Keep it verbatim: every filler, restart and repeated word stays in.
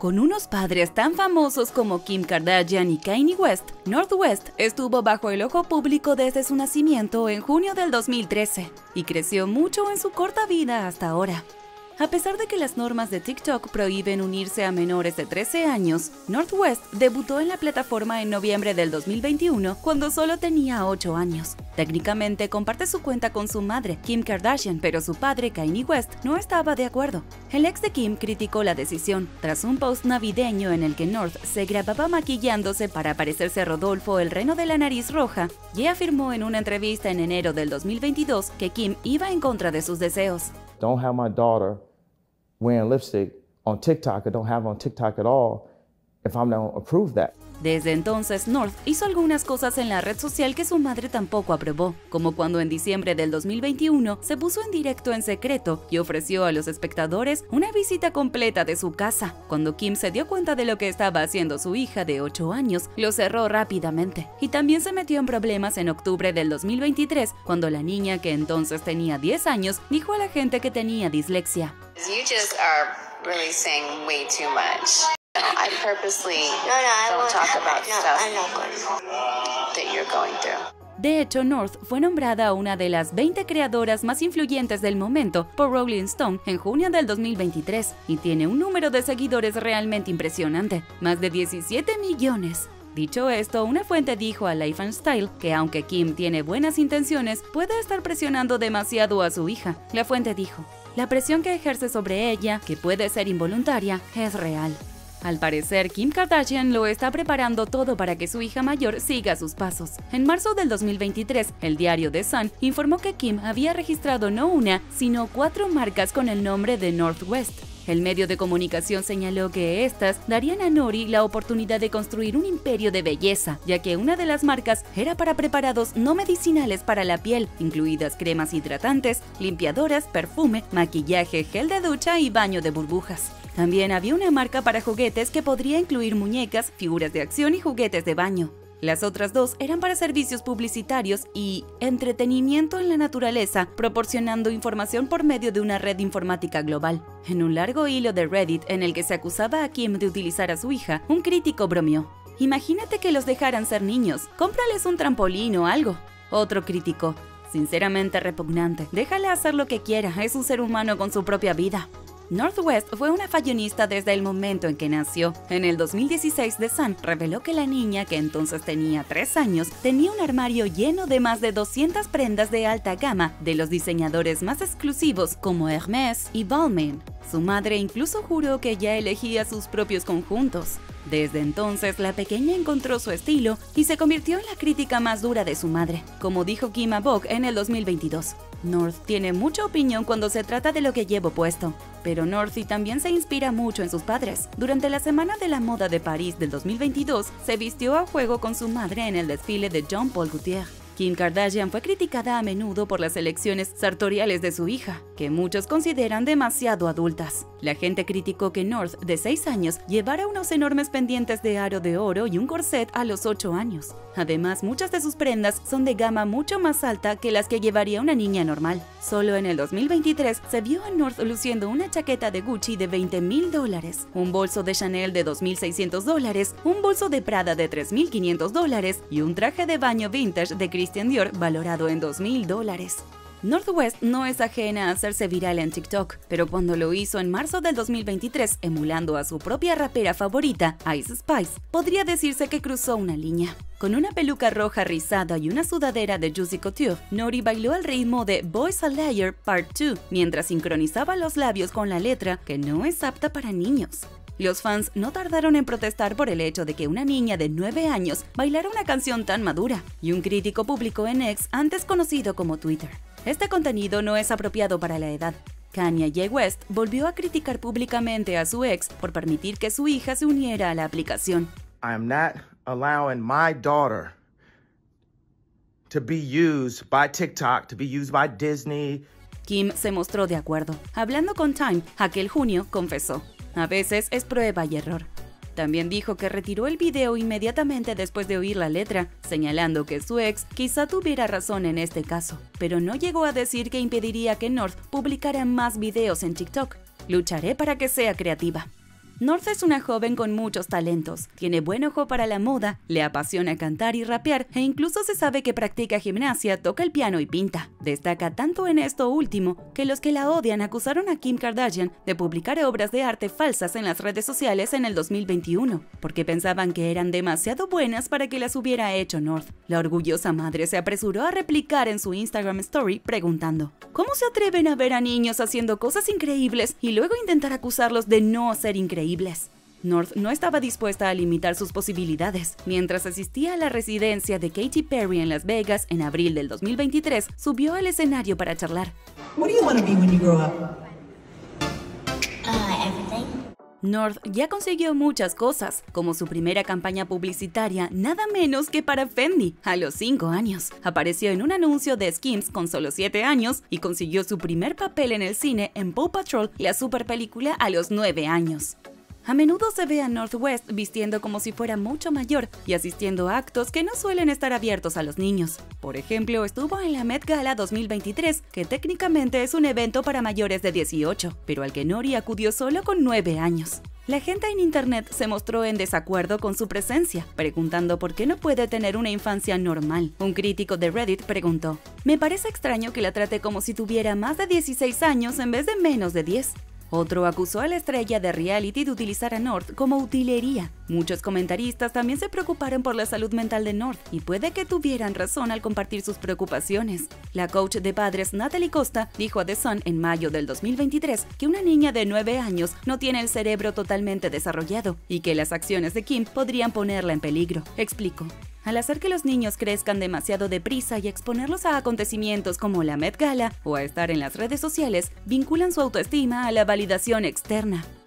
Con unos padres tan famosos como Kim Kardashian y Kanye West, North West estuvo bajo el ojo público desde su nacimiento en junio del dos mil trece y creció mucho en su corta vida hasta ahora. A pesar de que las normas de TikTok prohíben unirse a menores de trece años, North West debutó en la plataforma en noviembre del dos mil veintiuno cuando solo tenía ocho años. Técnicamente comparte su cuenta con su madre, Kim Kardashian, pero su padre, Kanye West, no estaba de acuerdo. El ex de Kim criticó la decisión tras un post navideño en el que North se grababa maquillándose para parecerse a Rodolfo el Reno de la Nariz Roja y afirmó en una entrevista en enero del dos mil veintidós que Kim iba en contra de sus deseos. Don't have my daughter wearing lipstick on TikTok, or don't have on TikTok at all if I'm not approve that. Desde entonces, North hizo algunas cosas en la red social que su madre tampoco aprobó, como cuando en diciembre del dos mil veintiuno se puso en directo en secreto y ofreció a los espectadores una visita completa de su casa. Cuando Kim se dio cuenta de lo que estaba haciendo su hija de ocho años, lo cerró rápidamente. Y también se metió en problemas en octubre del dos mil veintitrés, cuando la niña, que entonces tenía diez años, dijo a la gente que tenía dislexia. You just are really saying way too much. No, I purposely No, no, I don't won't talk have about it. No, stuff I'm not going. that you're going through. De hecho, North fue nombrada una de las veinte creadoras más influyentes del momento por Rolling Stone en junio del dos mil veintitrés y tiene un número de seguidores realmente impresionante, más de diecisiete millones. Dicho esto, una fuente dijo a Life and Style que aunque Kim tiene buenas intenciones, puede estar presionando demasiado a su hija. La fuente dijo: la presión que ejerce sobre ella, que puede ser involuntaria, es real. Al parecer, Kim Kardashian lo está preparando todo para que su hija mayor siga sus pasos. En marzo del dos mil veintitrés, el diario The Sun informó que Kim había registrado no una, sino cuatro marcas con el nombre de North West. El medio de comunicación señaló que estas darían a Nori la oportunidad de construir un imperio de belleza, ya que una de las marcas era para preparados no medicinales para la piel, incluidas cremas hidratantes, limpiadoras, perfume, maquillaje, gel de ducha y baño de burbujas. También había una marca para juguetes que podría incluir muñecas, figuras de acción y juguetes de baño. Las otras dos eran para servicios publicitarios y entretenimiento en la naturaleza, proporcionando información por medio de una red informática global. En un largo hilo de Reddit en el que se acusaba a Kim de utilizar a su hija, un crítico bromeó: imagínate que los dejaran ser niños, cómprales un trampolín o algo. Otro criticó: sinceramente repugnante, déjale hacer lo que quiera, es un ser humano con su propia vida. North West fue una fashionista desde el momento en que nació. En el dos mil dieciséis, The Sun reveló que la niña, que entonces tenía tres años, tenía un armario lleno de más de doscientas prendas de alta gama de los diseñadores más exclusivos como Hermès y Balmain. Su madre incluso juró que ya elegía sus propios conjuntos. Desde entonces, la pequeña encontró su estilo y se convirtió en la crítica más dura de su madre, como dijo Kim a Vogue en el dos mil veintidós. North tiene mucha opinión cuando se trata de lo que llevo puesto, pero Northy también se inspira mucho en sus padres. Durante la Semana de la Moda de París del dos mil veintidós, se vistió a juego con su madre en el desfile de Jean Paul Gaultier. Kim Kardashian fue criticada a menudo por las elecciones sartoriales de su hija, que muchos consideran demasiado adultas. La gente criticó que North, de seis años, llevara unos enormes pendientes de aro de oro y un corset a los ocho años. Además, muchas de sus prendas son de gama mucho más alta que las que llevaría una niña normal. Solo en el dos mil veintitrés se vio a North luciendo una chaqueta de Gucci de veinte mil dólares, un bolso de Chanel de dos mil seiscientos dólares, un bolso de Prada de tres mil quinientos dólares y un traje de baño vintage de Christian Dior valorado en dos mil dólares. North West no es ajena a hacerse viral en TikTok, pero cuando lo hizo en marzo del dos mil veintitrés emulando a su propia rapera favorita, Ice Spice, podría decirse que cruzó una línea. Con una peluca roja rizada y una sudadera de Juicy Couture, Nori bailó al ritmo de Boys a Liar Part dos mientras sincronizaba los labios con la letra que no es apta para niños. Los fans no tardaron en protestar por el hecho de que una niña de nueve años bailara una canción tan madura, y un crítico publicó en X, antes conocido como Twitter: este contenido no es apropiado para la edad. Kanye West volvió a criticar públicamente a su ex por permitir que su hija se uniera a la aplicación. I am not allowing my daughter to be used by TikTok, to be used by Disney. Kim se mostró de acuerdo. Hablando con Time, aquel junio, confesó: a veces es prueba y error. También dijo que retiró el video inmediatamente después de oír la letra, señalando que su ex quizá tuviera razón en este caso, pero no llegó a decir que impediría que North publicara más videos en TikTok. Lucharé para que sea creativa. North es una joven con muchos talentos, tiene buen ojo para la moda, le apasiona cantar y rapear e incluso se sabe que practica gimnasia, toca el piano y pinta. Destaca tanto en esto último que los que la odian acusaron a Kim Kardashian de publicar obras de arte falsas en las redes sociales en el dos mil veintiuno, porque pensaban que eran demasiado buenas para que las hubiera hecho North. La orgullosa madre se apresuró a replicar en su Instagram Story preguntando: ¿cómo se atreven a ver a niños haciendo cosas increíbles y luego intentar acusarlos de no ser increíbles? North no estaba dispuesta a limitar sus posibilidades. Mientras asistía a la residencia de Katy Perry en Las Vegas en abril del dos mil veintitrés, subió al escenario para charlar. What do you want to be when you grow up? Uh, everything. North ya consiguió muchas cosas, como su primera campaña publicitaria, nada menos que para Fendi, a los cinco años. Apareció en un anuncio de Skims con solo siete años y consiguió su primer papel en el cine en Paw Patrol, la super película, a los nueve años. A menudo se ve a North West vistiendo como si fuera mucho mayor y asistiendo a actos que no suelen estar abiertos a los niños. Por ejemplo, estuvo en la Met Gala dos mil veintitrés, que técnicamente es un evento para mayores de dieciocho, pero al que Nori acudió solo con nueve años. La gente en internet se mostró en desacuerdo con su presencia, preguntando por qué no puede tener una infancia normal. Un crítico de Reddit preguntó: «Me parece extraño que la trate como si tuviera más de dieciséis años en vez de menos de diez». Otro acusó a la estrella de reality de utilizar a North como utilería. Muchos comentaristas también se preocuparon por la salud mental de North y puede que tuvieran razón al compartir sus preocupaciones. La coach de padres Natalie Costa dijo a The Sun en mayo del dos mil veintitrés que una niña de nueve años no tiene el cerebro totalmente desarrollado y que las acciones de Kim podrían ponerla en peligro. Explicó: al hacer que los niños crezcan demasiado deprisa y exponerlos a acontecimientos como la Met Gala o a estar en las redes sociales, vinculan su autoestima a la validación externa.